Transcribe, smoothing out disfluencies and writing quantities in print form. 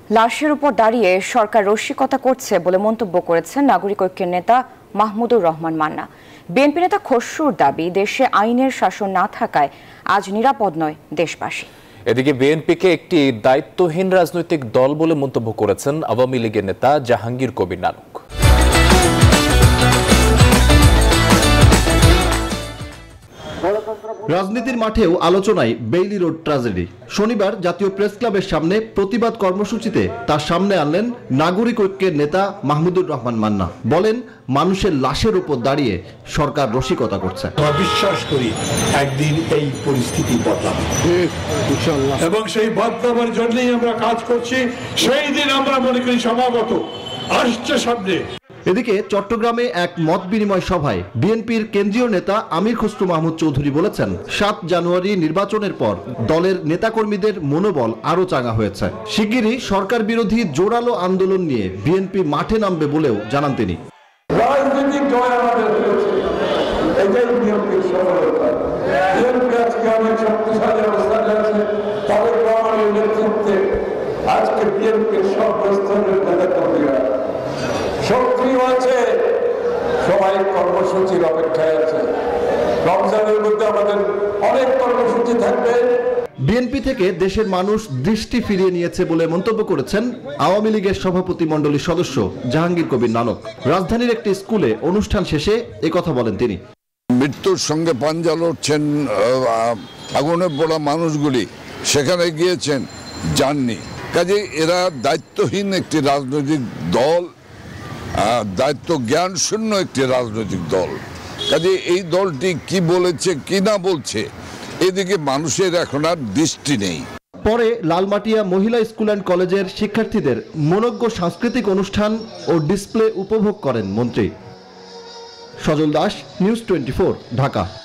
লাশের উপর দাঁড়িয়ে সরকার রসিকতা করছে বলে মন্তব্য করেছেন নাগরিক ঐক্যের নেতা মাহমুদুর রহমান মান্না। বিএনপি নেতা খসরুর দাবি, দেশে আইনের শাসন না থাকায় আজ নিরাপদ নয় দেশবাসী। এদিকে বিএনপিকে একটি দায়িত্বহীন রাজনৈতিক দল বলে মন্তব্য করেছেন আওয়ামী লীগের নেতা জাহাঙ্গীর কবির নানক। রাজনীতির মাঠেও আলোচনায় বেইলি রোড ট্র্যাজেডি। শনিবার জাতীয় প্রেস ক্লাবের সামনে প্রতিবাদ কর্মসূচিতে তার সামনে আনলেন নাগরিক ঐক্যের নেতা মাহমুদুর রহমান মান্না। বলেন, মানুষের লাশের উপর দাঁড়িয়ে সরকার রসিকতা করছে। বিশ্বাস করি একদিন এই পরিস্থিতি বদলাবে এবং সেই বদলাবার জন্যই আমরা কাজ করছি। সেই দিন আমরা মনে করি সমাগত আসছে সামনে। এদিকে চট্টগ্রামে এক মত বিনিময় সভায় বিএনপির কেন্দ্রীয় নেতা আমির খসরু মাহমুদ চৌধুরী বলেছেন, 7 জানুয়ারি নির্বাচনের পর দলের নেতাকর্মীদের মনোবল আরো চাঙ্গা হয়েছে। শিগগিরই সরকার বিরোধী জোরালো আন্দোলন নিয়ে বিএনপি মাঠে নামবে বলেও জানান তিনি। রাজনৈতিক জয় আমাদের হয়েছে, এটাই বিএনপির সফলতা। বিএনপি আজকে অনেক শক্তিশালী অবস্থানে আছে। তাদের রহমানের নেতৃত্বে আজকে বিএনপির সর্বস্তরের নেতাকর্মীরা সক্রিয় আছে, সবাই কর্মসূচির অপেক্ষায় আছে। রমজানের মধ্যে আমাদের অনেক কর্মসূচি থাকবে। বিএনপি থেকে দেশের মানুষ দৃষ্টি ফিরিয়ে নিয়েছে বলে মন্তব্য করেছেন আওয়ামী লীগের সভাপতি মণ্ডলীর সদস্য জাহাঙ্গীর কবির নানক। রাজধানীর একটি স্কুলে অনুষ্ঠান শেষে একথা বলেন তিনি। মৃত্যুর সঙ্গে পাঞ্জা লড়ছেন আগুনে পোড়া মানুষগুলি, সেখানে গিয়েছেন, যাননি। কাজে এরা দায়িত্বহীন একটি রাজনৈতিক দল, দায়িত্ব জ্ঞান শূন্য একটি রাজনৈতিক দল। কাজে এই দলটি কি বলেছে কি না বলছে, এদিকে মানুষের এখন আর দৃষ্টি নেই। পরে লালমাটিয়া মহিলা স্কুল অ্যান্ড কলেজের শিক্ষার্থীদের মনোজ্ঞ সাংস্কৃতিক অনুষ্ঠান ও ডিসপ্লে উপভোগ করেন মন্ত্রী। সজল দাস, নিউজ 24, ঢাকা।